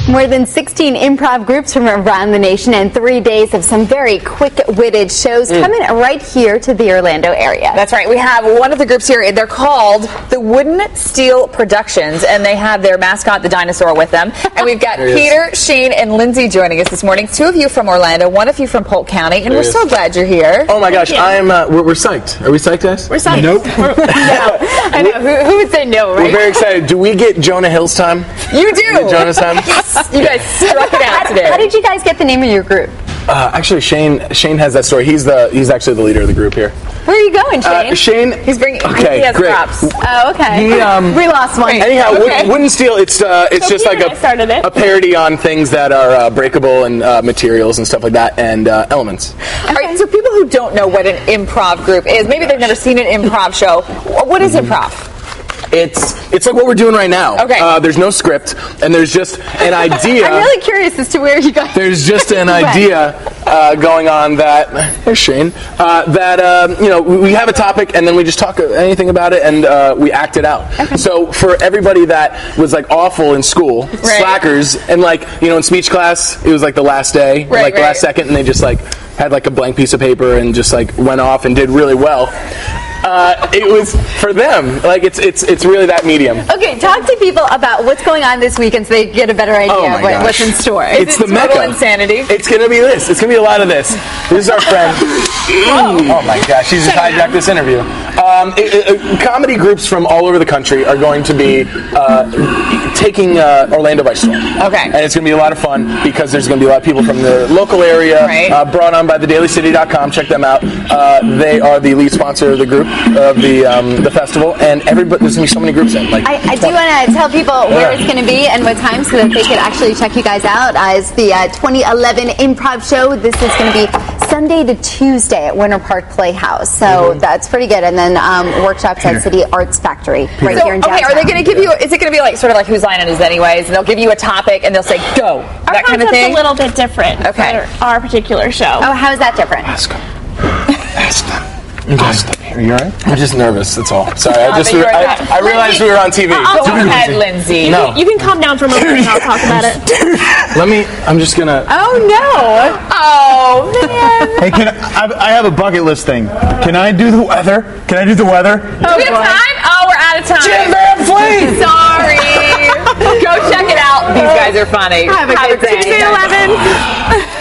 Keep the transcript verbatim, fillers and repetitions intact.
More than sixteen improv groups from around the nation and three days of some very quick-witted shows mm. coming right here to the Orlando area. That's right. We have one of the groups here. They're called the Wooden Steel Productions, and they have their mascot, the dinosaur, with them. And we've got Peter, Shane, and Lindsay joining us this morning. Two of you from Orlando, one of you from Polk County, and there we're so glad you're here. Oh my gosh, I'm. Uh, we're, we're psyched. Are we psyched, guys? We're psyched. Nope. no. I know. Who, who would say no, right? We're very excited. Do we get Jonah Hill's time? You do. Do Jonah's time? Yes. You guys struck it out today. How did you guys get the name of your group? Uh, actually, Shane. Shane has that story. He's the. He's actually the leader of the group here. Where are you going, Shane? Uh, Shane. He's bringing. Okay, he has great. props. Oh, okay. He, um, we lost one. Anyhow, okay. Wood, Wooden Steel. It's uh, it's so just Peter like a, a parody on things that are uh, breakable and uh, materials and stuff like that, and uh, elements. All right. So people who don't know what an improv group is, maybe they've never seen an improv show. What is improv? It's it's like what we're doing right now. Okay. Uh, there's no script, and there's just an idea. I'm really curious as to where you guys. There's just an idea uh, going on that. There's Shane. Uh, that um, you know, we have a topic, and then we just talk anything about it, and uh, we act it out. Okay. So for everybody that was like awful in school, right. slackers, and like you know, in speech class, it was like the last day, right, like the right. last second, and they just like had like a blank piece of paper and just like went off and did really well. Uh, it was for them. Like it's it's it's really that medium. Okay, talk to people about what's going on this weekend so they get a better idea oh of what, what's in store. It's Is it the mecca. Insanity. It's gonna be this. It's gonna be a lot of this. This is our friend. Oh my gosh, she's just hijacked this interview. Um, it, it, comedy groups from all over the country are going to be uh, taking uh, Orlando by storm. Okay. And it's gonna be a lot of fun because there's gonna be a lot of people from the local area, right. uh, brought on by the daily city dot com. Check them out. Uh, they are the lead sponsor of the group of the um, the festival, and everybody there's gonna be so many groups in. Like I, I do want to tell people where it's going to be and what time so that they could actually check you guys out. As the uh, twenty eleven improv show, this is going to be Sunday to Tuesday at Winter Park Playhouse. So mm-hmm. that's pretty good. And then um, workshops Peter. at City Arts Factory right so, here in downtown. Okay, are they going to give you? Is it going to be like sort of like Whose Line It Is Anyways? And they'll give you a topic and they'll say go. Our that kind of thing. a little bit different. Okay. For our particular show. Oh, how is that different? Ask them. Ask them. Ask them. Are you alright? I'm just nervous. That's all. Sorry, I just re- I, I realized we were on T V. Go ahead, Lindsay. No. You can calm down for a moment and I'll talk about it. Let me. I'm just gonna. Oh no! Oh man! Hey, can I, I have a bucket list thing? Can I do the weather? Can I do the weather? Do we have time? Oh, we're out of time. Jim Van Fleet! Sorry. Go check it out. These guys are funny. Have a good day. Tuesday eleven.